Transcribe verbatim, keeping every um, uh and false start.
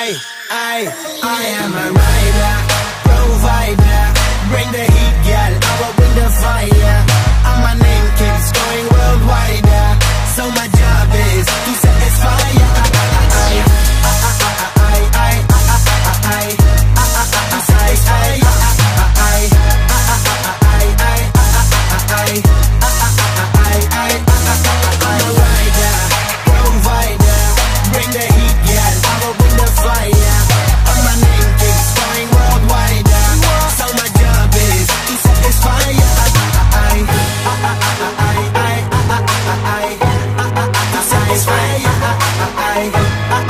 I, I, I am a rider, provider, bring the